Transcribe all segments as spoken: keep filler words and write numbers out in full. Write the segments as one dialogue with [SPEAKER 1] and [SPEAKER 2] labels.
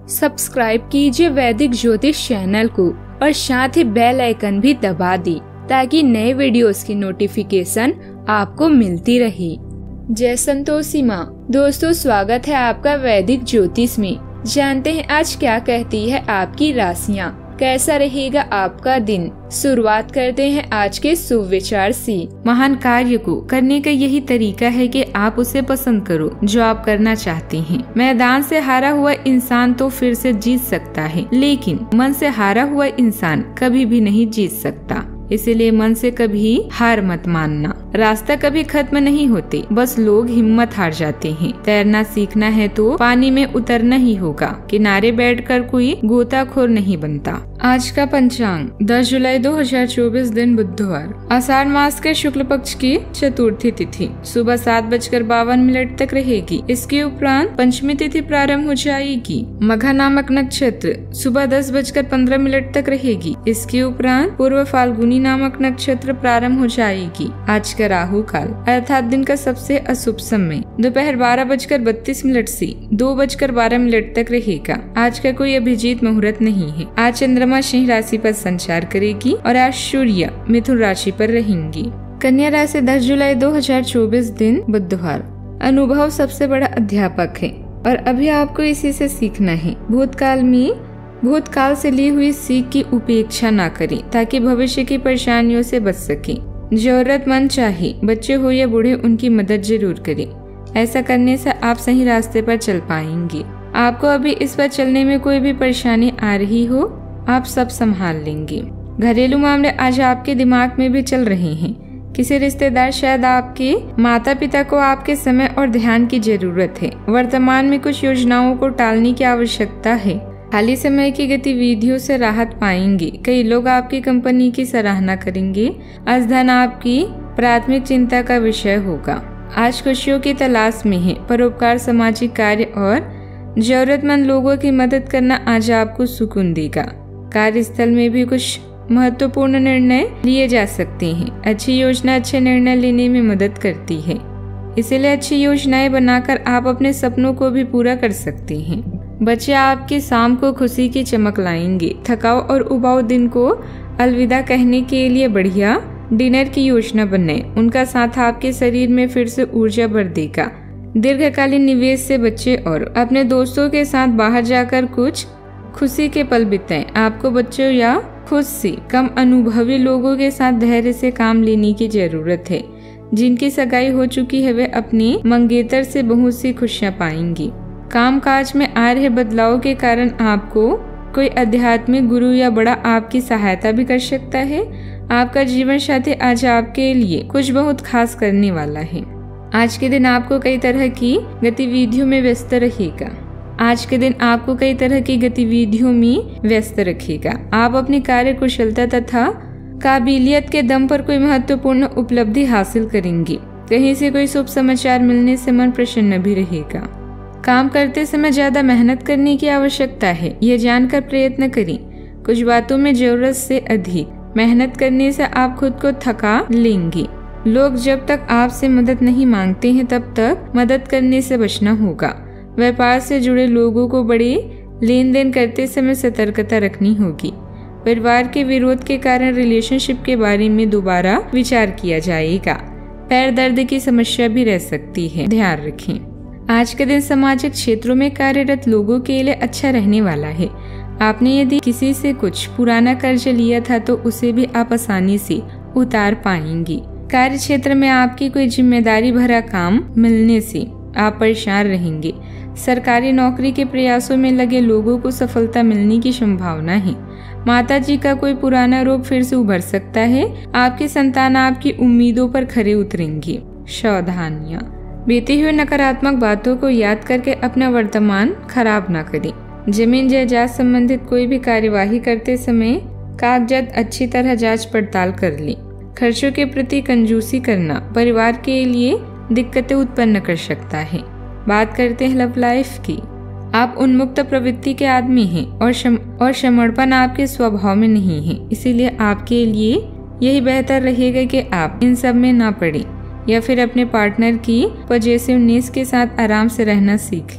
[SPEAKER 1] Subscribe कीजिए वैदिक ज्योतिष चैनल को और साथ ही बेल आइकन भी दबा दी ताकि नए वीडियोस की नोटिफिकेशन आपको मिलती रहे। जय संतोषी माँ। दोस्तों, स्वागत है आपका वैदिक ज्योतिष में। जानते हैं आज क्या कहती है आपकी राशियाँ, कैसा रहेगा आपका दिन। शुरुआत करते हैं आज के सुविचार से। महान कार्य को करने का यही तरीका है कि आप उसे पसंद करो जो आप करना चाहते हैं। मैदान से हारा हुआ इंसान तो फिर से जीत सकता है, लेकिन मन से हारा हुआ इंसान कभी भी नहीं जीत सकता। इसीलिए मन से कभी हार मत मानना। रास्ता कभी खत्म नहीं होते, बस लोग हिम्मत हार जाते हैं। तैरना सीखना है तो पानी में उतरना ही होगा। किनारे बैठकर कोई गोताखोर नहीं बनता। आज का पंचांग दस जुलाई दो हजार चौबीस, दिन बुधवार, आषाढ़ मास के शुक्ल पक्ष की चतुर्थी तिथि सुबह सात बजकर बावन मिनट तक रहेगी। इसके उपरांत पंचमी तिथि प्रारंभ हो जाएगी। मघा नामक नक्षत्र सुबह दस बजकर पंद्रह मिनट तक रहेगी। इसके उपरांत पूर्व फाल्गुनी नामक नक्षत्र प्रारंभ हो जाएगी। आज का राहु काल अर्थात दिन का सबसे अशुभ समय दोपहर बारह बजकर बत्तीस मिनट से दो बजकर बारह मिनट तक रहेगा। आज का कोई अभिजीत मुहूर्त नहीं है। आज चंद्रमा सिंह राशि पर संचार करेगी और आज सूर्य मिथुन राशि पर रहेंगी। कन्या राशि दस जुलाई दो हजार चौबीस, दिन बुधवार। अनुभव सबसे बड़ा अध्यापक है और अभी आपको इसी से सीखना है। भूतकाल में भूतकाल से ली हुई सीख की उपेक्षा ना करें ताकि भविष्य की परेशानियों से बच सके। जरूरतमंद चाहे बच्चे हो या बूढ़े, उनकी मदद जरूर करें। ऐसा करने से आप सही रास्ते पर चल पाएंगे। आपको अभी इस पर चलने में कोई भी परेशानी आ रही हो, आप सब संभाल लेंगे। घरेलू मामले आज आपके दिमाग में भी चल रहे हैं। किसी रिश्तेदार, शायद आपके माता पिता को आपके समय और ध्यान की जरूरत है। वर्तमान में कुछ योजनाओं को टालने की आवश्यकता है। खाली समय की गतिविधियों से राहत पाएंगे। कई लोग आपकी कंपनी की सराहना करेंगे। आज धन आपकी प्राथमिक चिंता का विषय होगा। आज खुशियों की तलाश में है। परोपकार, सामाजिक कार्य और जरूरतमंद लोगों की मदद करना आज आपको सुकून देगा। कार्यस्थल में भी कुछ महत्वपूर्ण निर्णय लिए जा सकते हैं। अच्छी योजना अच्छे निर्णय लेने में मदद करती है, इसलिए अच्छी योजनाएं बनाकर आप अपने सपनों को भी पूरा कर सकते हैं। बच्चे आपकी शाम को खुशी की चमक लाएंगे। थकाऊ और उबाऊ दिन को अलविदा कहने के लिए बढ़िया डिनर की योजना बनाएं। उनका साथ आपके शरीर में फिर से ऊर्जा भर देगा। दीर्घकालीन निवेश से बच्चे और अपने दोस्तों के साथ बाहर जाकर कुछ खुशी के पल बिताएं। आपको बच्चों या खुद से कम अनुभवी लोगों के साथ धैर्य से काम लेने की जरूरत है। जिनकी सगाई हो चुकी है वे अपनी मंगेतर से बहुत सी खुशियां पाएंगी। काम काज में आ रहे बदलाव के कारण आपको कोई आध्यात्मिक गुरु या बड़ा आपकी सहायता भी कर सकता है। आपका जीवन साथी आज आपके लिए कुछ बहुत खास करने वाला है। आज के दिन आपको कई तरह की गतिविधियों में व्यस्त रहेगा। आज के दिन आपको कई तरह की गतिविधियों में व्यस्त रखेगा। आप अपनी कार्य कुशलता तथा काबिलियत के दम पर कोई महत्वपूर्ण उपलब्धि हासिल करेंगे। कहीं से कोई शुभ समाचार मिलने से मन प्रसन्न भी रहेगा। काम करते समय ज्यादा मेहनत करने की आवश्यकता है, यह जानकर प्रयत्न करें। कुछ बातों में जरूरत से अधिक मेहनत करने से आप खुद को थका लेंगे। लोग जब तक आपसे मदद नहीं मांगते हैं तब तक मदद करने से बचना होगा। व्यापार से जुड़े लोगों को बड़े लेन देन करते समय सतर्कता रखनी होगी। परिवार के विरोध के कारण रिलेशनशिप के बारे में दोबारा विचार किया जाएगा। पैर दर्द की समस्या भी रह सकती है, ध्यान रखें। आज के दिन सामाजिक क्षेत्रों में कार्यरत लोगों के लिए अच्छा रहने वाला है। आपने यदि किसी से कुछ पुराना कर्ज लिया था तो उसे भी आप आसानी से उतार पाएंगे। कार्य क्षेत्र में आपकी कोई जिम्मेदारी भरा काम मिलने से आप परेशान रहेंगे। सरकारी नौकरी के प्रयासों में लगे लोगों को सफलता मिलने की संभावना है। माता जी का कोई पुराना रोग फिर से उभर सकता है। आपकी संतान आपकी उम्मीदों पर खरे उतरेंगे। सावधानियां। बीती हुई नकारात्मक बातों को याद करके अपना वर्तमान खराब ना करें। जमीन जायदाद संबंधित कोई भी कार्यवाही करते समय कागजात अच्छी तरह जांच पड़ताल कर लें। खर्चों के प्रति कंजूसी करना परिवार के लिए दिक्कतें उत्पन्न कर सकता है। बात करते हैं लव लाइफ की। आप उन्मुक्त प्रवृत्ति के आदमी हैं और शम, और समर्पण आपके स्वभाव में नहीं है। इसीलिए आपके लिए यही बेहतर रहेगा कि आप इन सब में ना पड़े या फिर अपने पार्टनर की पॉजिटिवनेस के साथ आराम से रहना सीख लें।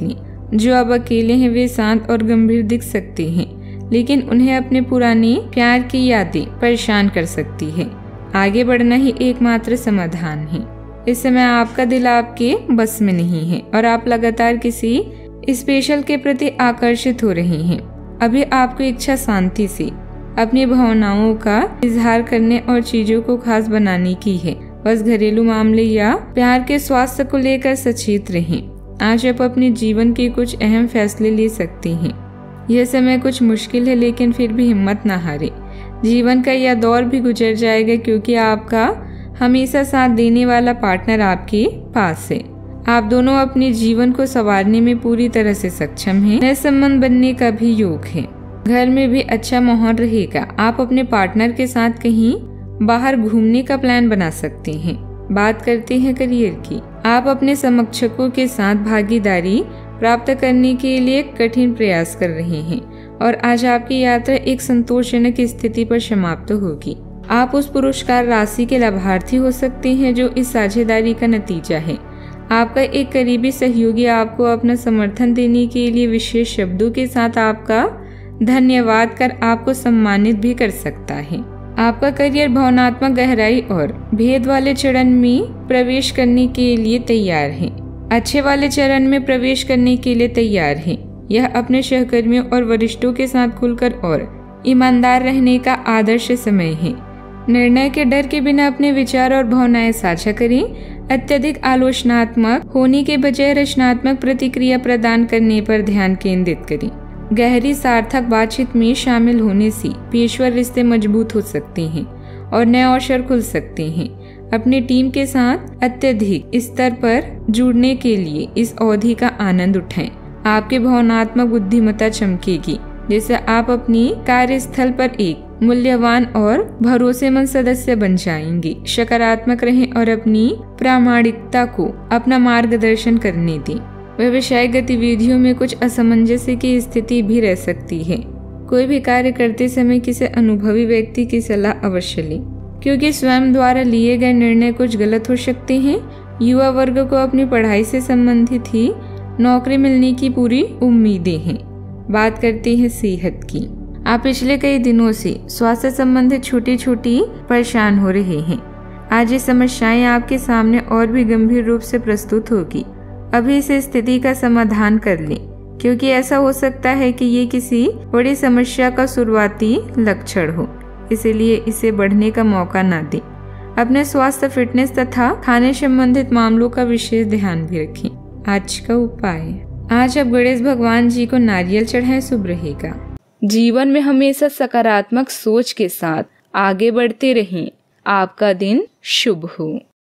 [SPEAKER 1] जो अब अकेले हैं वे शांत और गंभीर दिख सकते हैं, लेकिन उन्हें अपने पुराने प्यार की यादें परेशान कर सकती है। आगे बढ़ना ही एकमात्र समाधान है। इस समय आपका दिल आपके बस में नहीं है और आप लगातार किसी स्पेशल के प्रति आकर्षित हो रहे हैं। अभी आपको इच्छा शांति से अपनी भावनाओं का इजहार करने और चीजों को खास बनाने की है। बस घरेलू मामले या प्यार के स्वास्थ्य को लेकर सचेत रहें। आज आप अपने जीवन के कुछ अहम फैसले ले सकते हैं। यह समय कुछ मुश्किल है, लेकिन फिर भी हिम्मत न हारे। जीवन का यह दौर भी गुजर जाएगा, क्योंकि आपका हमेशा साथ देने वाला पार्टनर आपके पास है। आप दोनों अपने जीवन को संवारने में पूरी तरह से सक्षम हैं। नए संबंध बनने का भी योग है। घर में भी अच्छा माहौल रहेगा। आप अपने पार्टनर के साथ कहीं बाहर घूमने का प्लान बना सकते हैं। बात करते हैं करियर की। आप अपने समकक्षकों के साथ भागीदारी प्राप्त करने के लिए कठिन प्रयास कर रहे हैं और आज आपकी यात्रा एक संतोषजनक स्थिति पर समाप्त होगी। आप उस पुरस्कार राशि के लाभार्थी हो सकते हैं जो इस साझेदारी का नतीजा है। आपका एक करीबी सहयोगी आपको अपना समर्थन देने के लिए विशेष शब्दों के साथ आपका धन्यवाद कर आपको सम्मानित भी कर सकता है। आपका करियर भावनात्मक गहराई और भेद वाले चरण में प्रवेश करने के लिए तैयार है। अच्छे वाले चरण में प्रवेश करने के लिए तैयार है। यह अपने सहकर्मियों और वरिष्ठों के साथ खुलकर और ईमानदार रहने का आदर्श समय है। निर्णय के डर के बिना अपने विचार और भावनाएं साझा करें। अत्यधिक आलोचनात्मक होने के बजाय रचनात्मक प्रतिक्रिया प्रदान करने पर ध्यान केंद्रित करें। गहरी सार्थक बातचीत में शामिल होने से पेशेवर रिश्ते मजबूत हो सकते हैं और नए अवसर खुल सकते हैं। अपनी टीम के साथ अत्यधिक स्तर पर जुड़ने के लिए इस अवधि का आनंद उठाएं। आपकी भावनात्मक बुद्धिमत्ता चमकेगी, जिससे आप अपनी कार्यस्थल पर एक मूल्यवान और भरोसेमंद सदस्य बन जाएंगे। सकारात्मक रहें और अपनी प्रामाणिकता को अपना मार्गदर्शन करने दें। व्यवसायिक गतिविधियों में कुछ असमंजस्य की स्थिति भी रह सकती है। कोई भी कार्य करते समय किसी अनुभवी व्यक्ति की सलाह अवश्य लें, क्योंकि स्वयं द्वारा लिए गए निर्णय कुछ गलत हो सकते हैं। युवा वर्ग को अपनी पढ़ाई से संबंधित ही नौकरी मिलने की पूरी उम्मीदें हैं। बात करते हैं सेहत की। आप पिछले कई दिनों से स्वास्थ्य संबंधित छोटी छोटी परेशान हो रहे हैं। आज ये समस्याएं आपके सामने और भी गंभीर रूप से प्रस्तुत होगी। अभी इस स्थिति का समाधान कर लें, क्योंकि ऐसा हो सकता है कि ये किसी बड़ी समस्या का शुरुआती लक्षण हो, इसलिए इसे बढ़ने का मौका ना दें। अपने स्वास्थ्य, फिटनेस तथा खाने संबंधित मामलों का विशेष ध्यान भी रखें। आज का उपाय, आज आप गणेश भगवान जी को नारियल चढ़ाएं, शुभ रहेगा। जीवन में हमेशा सकारात्मक सोच के साथ आगे बढ़ते रहें। आपका दिन शुभ हो।